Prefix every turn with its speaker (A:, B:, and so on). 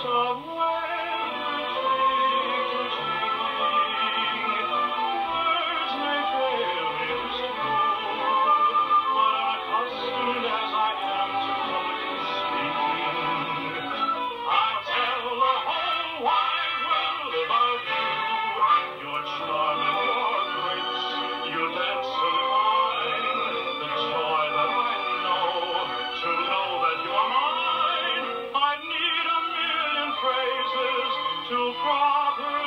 A: somewhere between the trees. Words may fail, it's true, but unaccustomed as I am to public speaking, I'll tell the whole wide world about you. Your charm and your grace, your dance so divine, the joy that I know to know that you are mine. I need a million phrases to properly